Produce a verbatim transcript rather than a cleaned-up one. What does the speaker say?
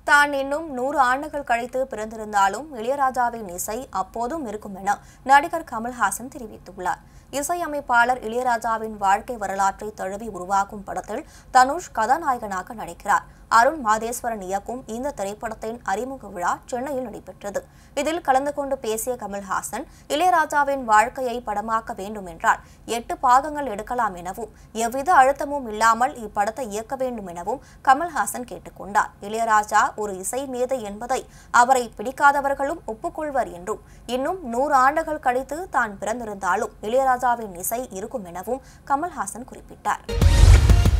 தான் இன்னும் நூறு ஆண்டுகள் கழித்து பிறந்திருந்தாலும் இளையராஜாவின் இசை அப்போதும் இருக்கும் என நடிகர் கமல்ஹாசன் தெரிவித்துள்ளார். இசையமைப்பாளர் இளையராஜாவின் வாழ்க்கை வரலாற்றை தழுவி உருவாக்கும் படத்தில் தனுஷ் கதாநாயகனாக நடிக்கிறார். அருண் மாதேஸ்வரன் இயக்கும் இந்த திரைப்படத்தின் அறிமுக விழா சென்னையில் நடைபெற்றது. இதில் கலந்து கொண்டு பேசிய கமல்ஹாசன், இளையராஜாவின் வாழ்க்கையை படமாக்க வேண்டும் என்றால் எட்டு பாகங்கள் எடுக்கலாம் எனவும், எவ்வித அழுத்தமும் இல்லாமல் இப்படத்தை இயக்க வேண்டும் எனவும் கமல்ஹாசன் கேட்டுக்கொண்டார். இளையராஜா ஒரு இசை மேதை என்பதை அவரை பிடிக்காதவர்களும் ஒப்புக்கொள்வர் என்றும், இன்னும் நூறு ஆண்டுகள் கழித்து தான் பிறந்திருந்தாலும் இளையராஜாவின் இசை இருக்கும் எனவும் கமல்ஹாசன் குறிப்பிட்டார்.